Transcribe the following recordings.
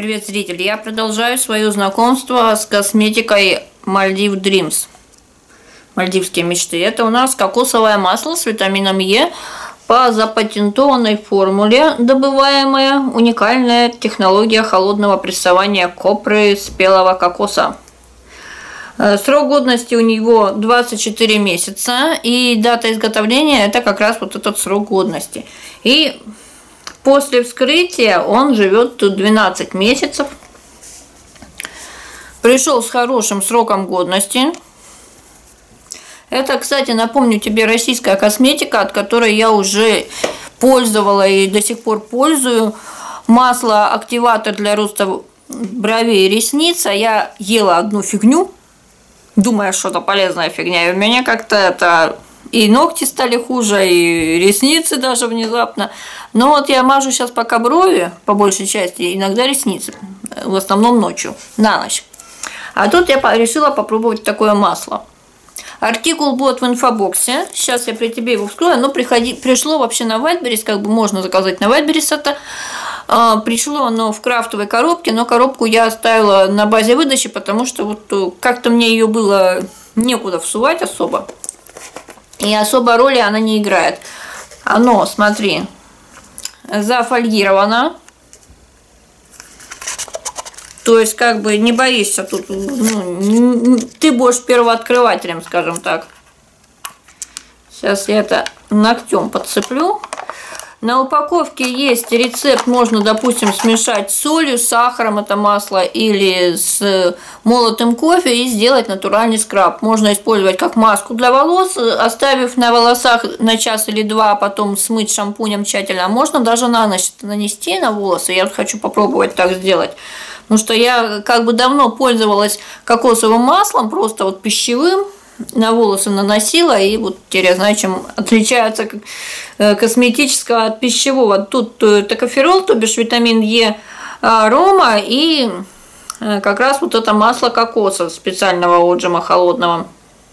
Привет, зрители! Я продолжаю свое знакомство с косметикой Maldives Dreams. Мальдивские мечты. Это у нас кокосовое масло с витамином Е по запатентованной формуле, добываемая уникальная технология холодного прессования копры спелого кокоса. Срок годности у него 24 месяца, и дата изготовления это как раз вот этот срок годности. И после вскрытия он живет 12 месяцев. Пришел с хорошим сроком годности. Это, кстати, напомню тебе, российская косметика, от которой я уже пользовала и до сих пор пользую. Масло-активатор для роста бровей и ресниц. А я ела одну фигню, думая, что это полезная фигня. И у меня как-то это... И ногти стали хуже, и ресницы даже внезапно. Но вот я мажу сейчас пока брови, по большей части, иногда ресницы. В основном ночью, на ночь. А тут я решила попробовать такое масло. Артикул будет в инфобоксе. Сейчас я при тебе его вскрою. Оно пришло вообще на Wildberries, как бы можно заказать на Wildberries это. Пришло оно в крафтовой коробке, но коробку я оставила на базе выдачи, потому что вот как-то мне ее было некуда всувать особо. И особо роли она не играет. Оно, смотри, зафольгировано. То есть, как бы не боишься тут, ну, ты будешь первооткрывателем, скажем так. Сейчас я это ногтем подцеплю. На упаковке есть рецепт, можно, допустим, смешать с солью, с сахаром это масло или с молотым кофе и сделать натуральный скраб. Можно использовать как маску для волос, оставив на волосах на час или два, а потом смыть шампунем тщательно. А можно даже на ночь нанести на волосы. Я вот хочу попробовать так сделать. Потому что я как бы давно пользовалась кокосовым маслом, просто вот пищевым. На волосы наносила, и вот теперь я знаю, чем отличается косметического от пищевого. Тут токоферол, то бишь витамин Е, арома и как раз вот это масло кокоса специального отжима холодного.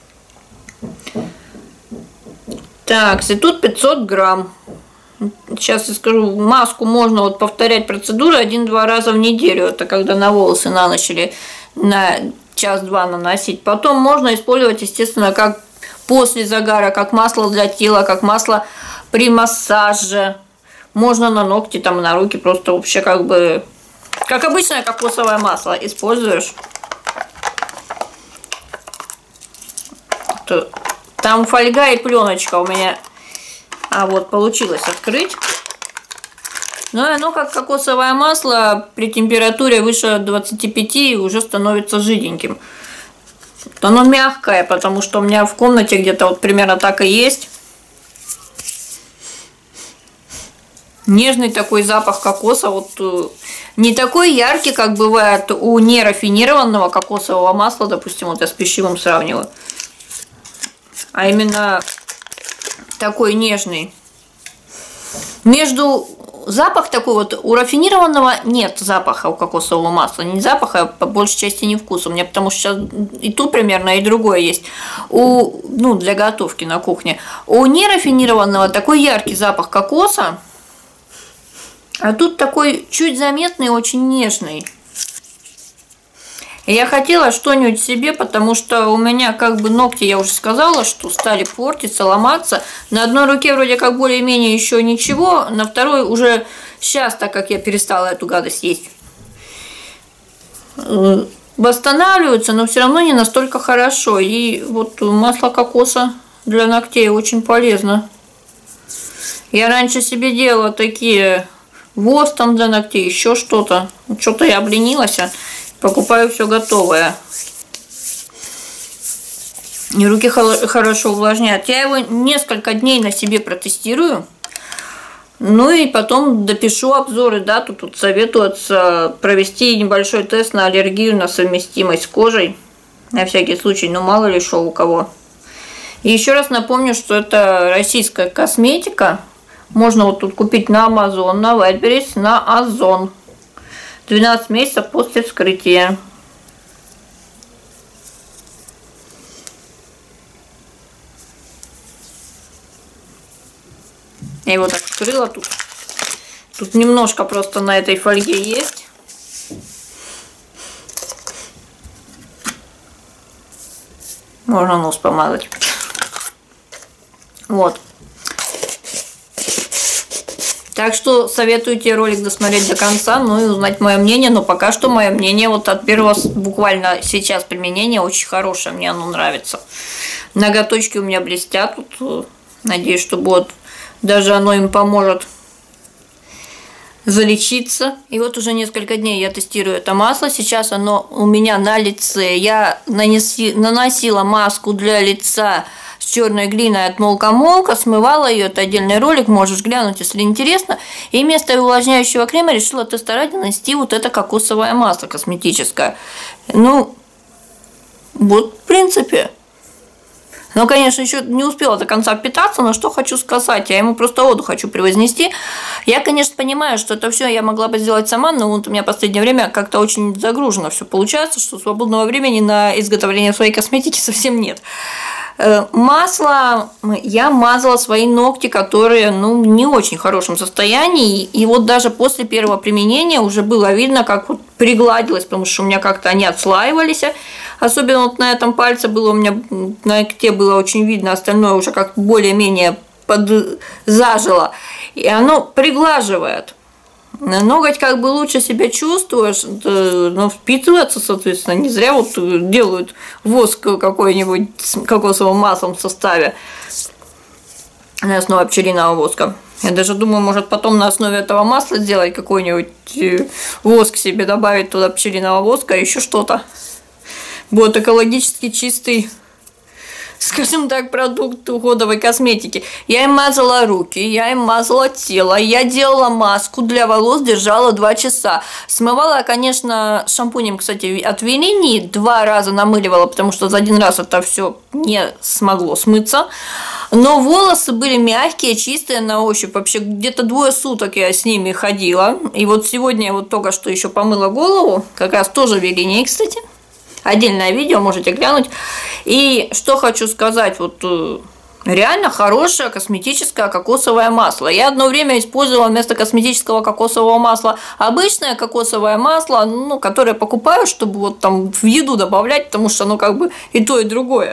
Так, и тут 500 грамм. Сейчас я скажу, маску можно вот повторять процедуру 1-2 раза в неделю. Это когда на волосы на ночь или на час-два наносить. Потом можно использовать, естественно, как после загара, как масло для тела, как масло при массаже. Можно на ногти, там, на руки, просто вообще как бы, как обычное кокосовое масло используешь. Там фольга и пленочка у меня. А вот получилось открыть. Ну и оно как кокосовое масло при температуре выше 25 уже становится жиденьким. Оно мягкое, потому что у меня в комнате где-то вот примерно так и есть. Нежный такой запах кокоса. Вот не такой яркий, как бывает у нерафинированного кокосового масла, допустим, вот я с пищевым сравниваю. А именно такой нежный. Запах такой вот, у рафинированного нет запаха у кокосового масла. Не запаха, а по большей части не вкуса. У меня потому что сейчас и тут примерно, и другое есть. Ну, для готовки на кухне. У нерафинированного такой яркий запах кокоса. А тут такой чуть заметный, очень нежный. Я хотела что-нибудь себе, потому что у меня как бы ногти, я уже сказала, что стали портиться, ломаться. На одной руке вроде как более-менее еще ничего, на второй уже сейчас, так как я перестала эту гадость есть, восстанавливаются, но все равно не настолько хорошо. И вот масло кокоса для ногтей очень полезно. Я раньше себе делала такие воск там для ногтей, еще что-то. Что-то я обленилась. Покупаю все готовое. И руки хорошо увлажняют. Я его несколько дней на себе протестирую. Ну и потом допишу обзоры. Да, тут советуется провести небольшой тест на аллергию, на совместимость с кожей. На всякий случай, ну мало ли что у кого. И еще раз напомню, что это российская косметика. Можно вот тут купить на Amazon, на Wildberries, на Озон. 12 месяцев после вскрытия. Я его так вскрыла тут. Тут немножко просто на этой фольге есть. Можно нос помазать. Вот. Так что советую тебе ролик досмотреть до конца, ну и узнать мое мнение. Но пока что мое мнение вот от первого, буквально сейчас применения, очень хорошее. Мне оно нравится. Ноготочки у меня блестят. Вот, надеюсь, что вот даже оно им поможет залечиться. И вот уже несколько дней я тестирую это масло. Сейчас оно у меня на лице. Я наносила маску для лица с черной глиной от Молка-Молка, смывала ее, это отдельный ролик, можешь глянуть, если интересно. И вместо увлажняющего крема решила теста ради нанести вот это кокосовое масло косметическое. Ну, вот в принципе. Но, конечно, еще не успела до конца впитаться, но что хочу сказать, я ему просто воду хочу превознести. Я, конечно, понимаю, что это все я могла бы сделать сама, но вот у меня в последнее время как-то очень загружено все получается, что свободного времени на изготовление своей косметики совсем нет. Масло я мазала свои ногти, которые, ну, не очень в хорошем состоянии, и вот даже после первого применения уже было видно, как вот пригладилось, потому что у меня как-то они отслаивались, особенно вот на этом пальце было у меня, на ногте было очень видно, остальное уже как более-менее подзажило, и оно приглаживает. Ноготь как бы лучше себя чувствуешь, но впитывается, соответственно, не зря вот делают воск какой-нибудь с кокосовым маслом в составе на основе пчелиного воска. Я даже думаю, может потом на основе этого масла сделать какой-нибудь воск себе, добавить туда пчелиного воска, еще что-то. Будет экологически чистый, скажем так, продукт уходовой косметики. Я им мазала руки, я им мазала тело, я делала маску для волос, держала 2 часа. Смывала я, конечно, шампунем, кстати, от Велини, 2 раза намыливала, потому что за 1 раз это все не смогло смыться. Но волосы были мягкие, чистые на ощупь. Вообще где-то 2 суток я с ними ходила. И вот сегодня я вот только что еще помыла голову, как раз тоже Велини, кстати. Отдельное видео, можете глянуть. И что хочу сказать, вот реально хорошее косметическое кокосовое масло. Я одно время использовала вместо косметического кокосового масла обычное кокосовое масло, ну, которое покупаю, чтобы вот там в еду добавлять, потому что оно как бы и то, и другое.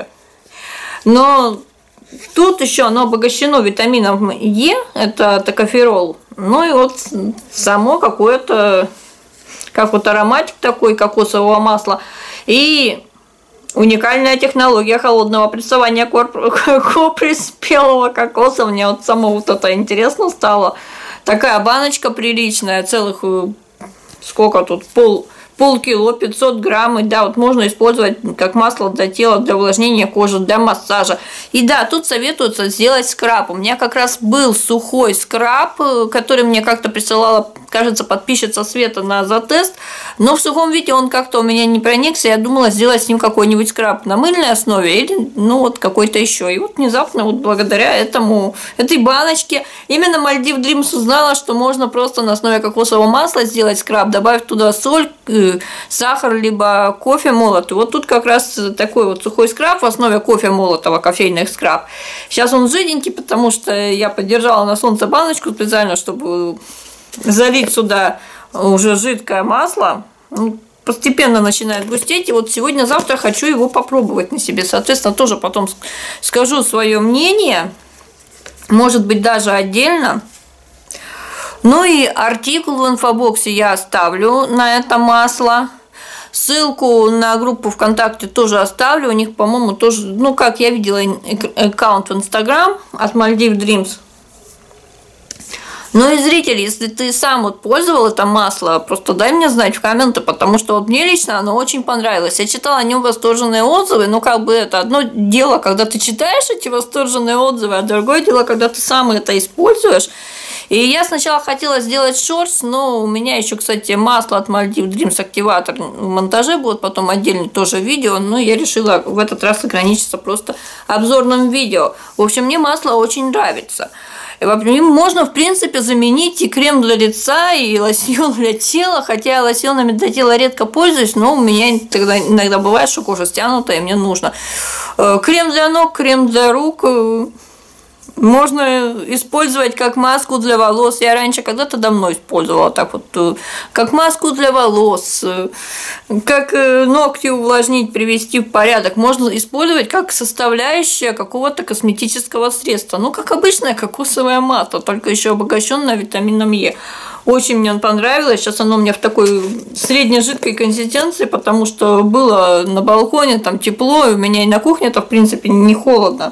Но тут еще оно обогащено витамином Е, это токоферол. Ну и вот само какое-то, как вот ароматик такой кокосового масла. И уникальная технология холодного прессования копри спелого кокоса. Мне вот само вот это интересно стало. Такая баночка приличная, целых, сколько тут, полкило, 500 грамм. И да, вот можно использовать как масло для тела, для увлажнения кожи, для массажа. И да, тут советуется сделать скраб. У меня как раз был сухой скраб, который мне как-то присылала, кажется, подписчица Света на затест. Но в сухом виде он как-то у меня не проникся. Я думала сделать с ним какой-нибудь скраб на мыльной основе или, ну, вот какой-то еще. И вот внезапно, вот благодаря этой баночке, именно Maldives Dreams узнала, что можно просто на основе кокосового масла сделать скраб, добавив туда соль, сахар, либо кофе молотый. Вот тут как раз такой вот сухой скраб в основе кофе молотого, кофейный скраб. Сейчас он жиденький, потому что я подержала на солнце баночку специально, чтобы залить сюда уже жидкое масло. Постепенно начинает густеть. И вот сегодня-завтра хочу его попробовать на себе. Соответственно, тоже потом скажу свое мнение. Может быть, даже отдельно. Ну и артикул в инфобоксе я оставлю на это масло. Ссылку на группу ВКонтакте тоже оставлю. У них, по-моему, тоже, ну, как я видела, аккаунт в Инстаграм от Maldives Dreams. Ну и зритель, если ты сам вот пользовал это масло, просто дай мне знать в комменты, потому что вот мне лично оно очень понравилось. Я читала о нем восторженные отзывы, но как бы это одно дело, когда ты читаешь эти восторженные отзывы, а другое дело, когда ты сам это используешь. И я сначала хотела сделать шортс, но у меня еще, кстати, масло от Maldives Dreams активатор в монтаже будет, потом отдельно тоже видео, но я решила в этот раз ограничиться просто обзорным видео. В общем, мне масло очень нравится. Им можно, в принципе, заменить и крем для лица, и лосьон для тела, хотя я лосьонами для тела редко пользуюсь, но у меня тогда иногда бывает, что кожа стянутая, и мне нужно. Крем для ног, крем для рук. Можно использовать как маску для волос. Я раньше когда-то давно использовала так вот, как маску для волос, как ногти увлажнить, привести в порядок. Можно использовать как составляющая какого-то косметического средства. Ну, как обычная кокосовая мата, только еще обогащенная витамином Е. Очень мне понравилось. Сейчас оно у меня в такой средне-жидкой консистенции, потому что было на балконе, там тепло, и у меня и на кухне-то, в принципе, не холодно.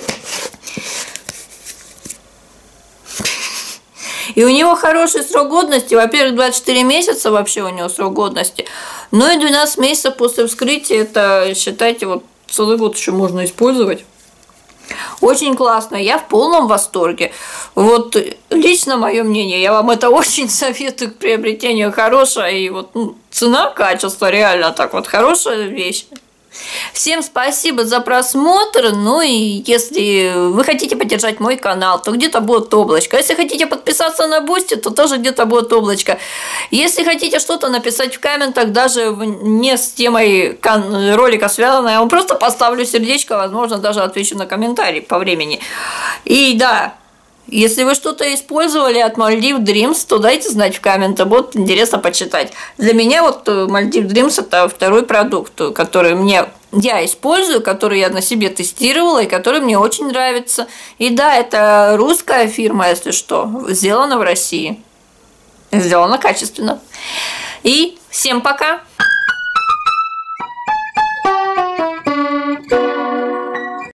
И у него хороший срок годности. Во-первых, 24 месяца вообще у него срок годности. Ну и 12 месяцев после вскрытия, это, считайте, вот целый год еще можно использовать. Очень классно, я в полном восторге. Вот лично мое мнение, я вам это очень советую к приобретению. Хорошая и вот цена, качество, реально так вот хорошая вещь. Всем спасибо за просмотр. Ну и если вы хотите поддержать мой канал, то где-то будет облачко. Если хотите подписаться на Бусти, то тоже где-то будет облачко. Если хотите что-то написать в комментах, даже не с темой ролика связано, я вам просто поставлю сердечко, возможно, даже отвечу на комментарий по времени. И да, если вы что-то использовали от Maldives Dreams, то дайте знать в комментах, будет интересно почитать. Для меня вот Maldives Dreams это второй продукт, который я использую, который я на себе тестировала и который мне очень нравится. И да, это русская фирма, если что, сделана в России, сделана качественно. И всем пока!